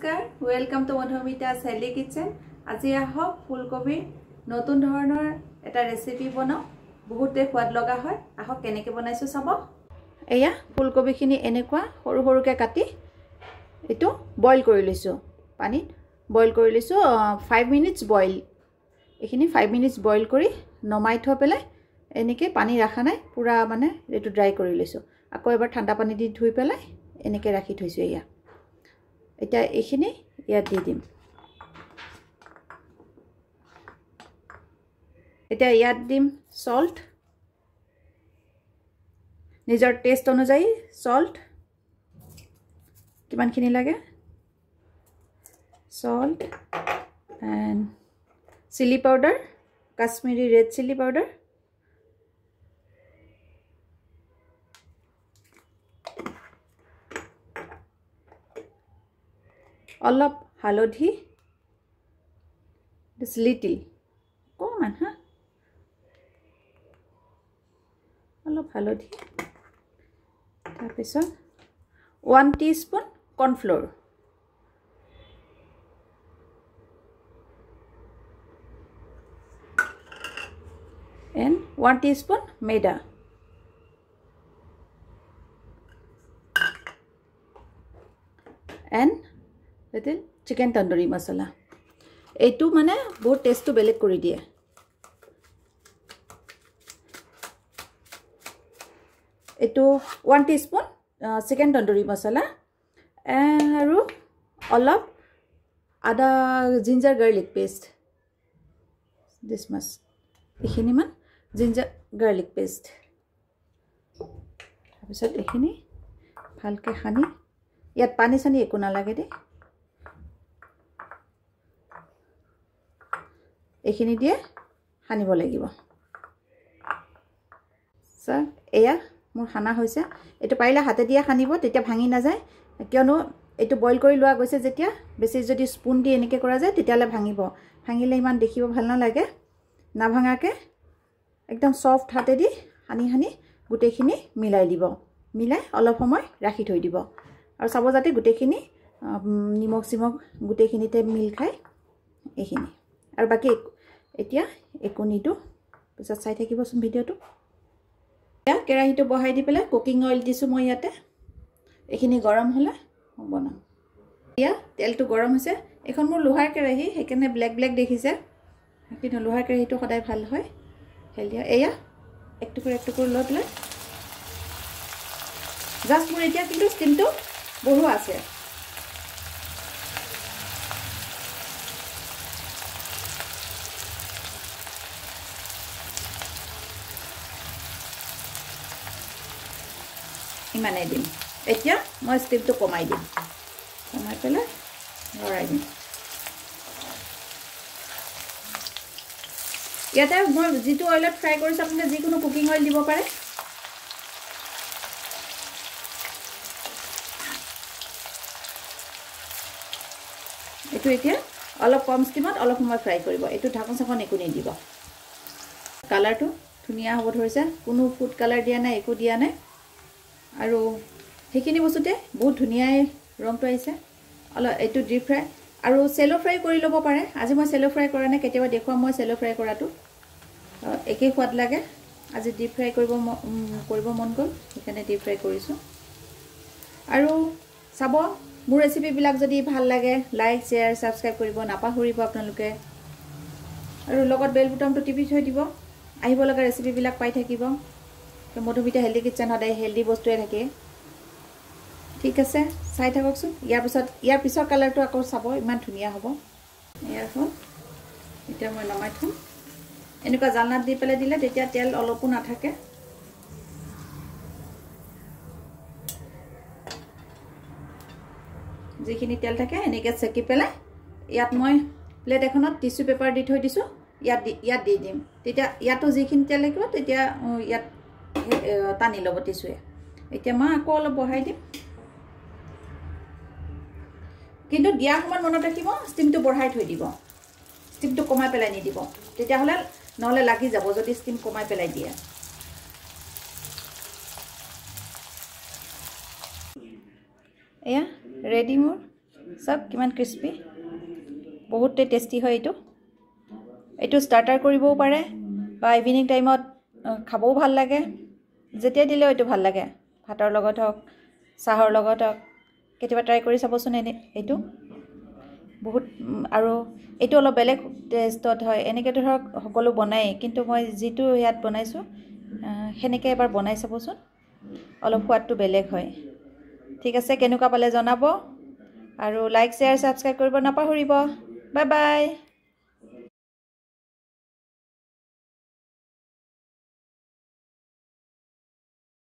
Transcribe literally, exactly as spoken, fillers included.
নমস্কাৰ welcome to Madhumita's healthy kitchen. আজি আহক ফুলকবি নতুন ধৰণৰ এটা ৰেচিপি বনাও, বহুতে সোৱাদ লগা হয়। আহক কেনেকৈ বনাইছো চাব। এয়া ফুলকবিখিনি এনেকুৱা সৰু সৰুকৈ কাটি এটো বইল কৰি লৈছো, পানীত বইল কৰি লৈছো পাঁচ মিনিটস বইল। এখিনি পাঁচ মিনিটস বইল কৰি নমাই থৈ পেলাই এনেকৈ পানী ৰাখা নাই, পুৰা মানে এটো ড্ৰাই কৰি লৈছো। আকৌ এবাৰ ঠাণ্ডা পানী দি ধুই পেলাই এনেকৈ ৰাখি থৈছো। এয়া এটা এখিনি ইয়াত দি দিম। এটা ইয়াত দিম সল্ট, নিজৰ টেষ্ট অনুযায়ী সল্ট কিমানখিনি লাগে, salt and chili powder, Kashmiri red chili powder, অলপ হালধি, দিস লিটিল কমান হা অলপ হালধি, তাৰপিছত one teaspoon cornflour, and one teaspoon maida, and little chicken tandoori masala. এইটো মানে বহুত টেষ্টটো বেলেগ কৰি দিয়ে। এইটো one teaspoon chicken tandoori masala আৰু অলপ আদা ginger garlic paste, this much এখিনি মান জিঞ্জাৰ গাৰ্লিক পেষ্ট। তাৰপিছত এখিনি ভালকৈ সানি, ইয়াত পানী সানি একো নালাগে দে, এখিনি দিয়ে সানিব লাগিব। স্যাৰ এয়া মোৰ সানা হৈছে। এটো পাৰিলে হাতে দিয়ে সানিব, তেতিয়া ভাঙি নাযায়, কিয়নো এটো বইল কৰি লোৱা গৈছে। যেতিয়া বেছি যদি স্পুন দি এনেকৈ কৰা যায় তেতিয়ালে ভাঙিব, ভাঙিলে ইমান দেখিব ভাল নালাগে। না ভাঙাকে একদম সফট হাতে দি সানি সানি গোটেইখিনি মিলাই দিব, মিলাই অলপ সময় ৰাখি থৈ দিব। আৰু চাব যাতে গোটেইখিনি নিমখ চিমখ গোটেইখিনিতে মিল খায় এইখিনি। আৰু বাকি এতিয়া একো নিদো, পিছত চাই থাকিবচোন ভিডিঅ'টো। এতিয়া কেৰাহীটো বহাই দি পেলাই কুকিং অইল দিছোঁ মই ইয়াতে। এইখিনি গৰম হ'লে বনাম। এতিয়া তেলটো গৰম হৈছে। এখন মোৰ লোহাৰ কেৰাহী, সেইকাৰণে ব্লেক ব্লেক দেখিছে, কিন্তু লোহাৰ কেৰাহীটো সদায় ভাল হয়, হেল্ডি। এয়া এক টুকুৰ এক টুকুৰ লৈ পেলাই জাষ্ট মোৰ এতিয়া কিন্তু ষ্টিমটো বঢ়োৱা আছে। ইমানেই দিম। এতিয়া মই ষ্টিমটো কমাই দিম, কমাই পেলাই লৰাই দিম। ইয়াতে মই যিটো অইলত ফ্ৰাই কৰিছোঁ, আপুনি যিকোনো কুকিং অইল দিব পাৰে। এইটো এতিয়া অলপ কম ষ্টিমত অলপ সময় ফ্ৰাই কৰিব। এইটো ঢাকন চাকন একো নিদিব। কালাৰটো ধুনীয়া হ'ব ধৰিছে, কোনো ফুড কালাৰ দিয়া নাই, একো দিয়া নাই। আৰু সেইখিনি বস্তুতে বহুত ধুনীয়াই ৰংটো আহিছে। অলপ এইটো ডিপ ফ্ৰাই আৰু চেলো ফ্ৰাই কৰি ল'ব পাৰে। আজি মই চেলো ফ্ৰাই কৰা নাই, কেতিয়াবা দেখুৱাম মই চেলো ফ্ৰাই কৰাটো, একেই সোৱাদ লাগে। আজি ডিপ ফ্ৰাই কৰিব কৰিব মন গ'ল, সেইকাৰণে ডিপ ফ্ৰাই কৰিছোঁ। আৰু চাব, মোৰ ৰেচিপিবিলাক যদি ভাল লাগে লাইক শ্বেয়াৰ ছাবস্ক্ৰাইব কৰিব নাপাহৰিব আপোনালোকে। আৰু লগত বেল বুটামটো টিপি থৈ দিব, আহিব লগা ৰেচিপিবিলাক পাই থাকিব। মধুমিতা হেল্দি কিচেন সদায় হেল্দি বস্তুৱে থাকে। ঠিক আছে, চাই থাককচোন। ইয়াৰ পিছত ইয়াৰ পিছৰ কালাৰটো আকৌ চাব, ইমান ধুনীয়া হ'ব। এয়া হ'ল, এতিয়া মই নমাই থ'ম। এনেকুৱা জালনাত দি পেলাই দিলে তেতিয়া তেল অলপো নাথাকে। যিখিনি তেল থাকে এনেকৈ চেকি পেলাই ইয়াত মই প্লেট এখনত টিচু পেপাৰ দি থৈ দিছোঁ, ইয়াত দি ইয়াত দি দিম। তেতিয়া ইয়াতো যিখিনি তেল লাগিব তেতিয়া ইয়াত টানি ল'ব টিচুৱে। এতিয়া মই আকৌ অলপ বহাই দিম, কিন্তু দিয়াৰ সময়ত মনত ৰাখিব ষ্টিমটো বঢ়াই থৈ দিব, ষ্টিমটো কমাই পেলাই নিদিব, তেতিয়াহ'লে নহ'লে লাগি যাব যদি ষ্টিম কমাই পেলাই দিয়ে। এয়া ৰেডি মোৰ চাওক কিমান ক্ৰিস্পি বহুতে টেষ্টি হয় এইটো এইটো স্টাৰ্টাৰ কৰিবও পাৰে বা ইভিনিং টাইমত খাবও ভাল লাগে যেতিয়া দিলেও এইটো ভাল লাগে ভাতৰ লগত হওক চাহৰ লগত হওক কেতিয়াবা ট্ৰাই কৰি চাবচোন এনে এইটো বহুত আৰু এইটো অলপ বেলেগ টেষ্টত হয় এনেকৈ ধৰক সকলো বনাই কিন্তু মই যিটো ইয়াত বনাইছোঁ সেনেকৈ এবাৰ বনাই চাবচোন অলপ সোৱাদটো বেলেগ হয় ঠিক আছে কেনেকুৱা পালে জনাব আৰু লাইক শ্বেয়াৰ ছাবস্ক্ৰাইব কৰিব নাপাহৰিব বাই বাই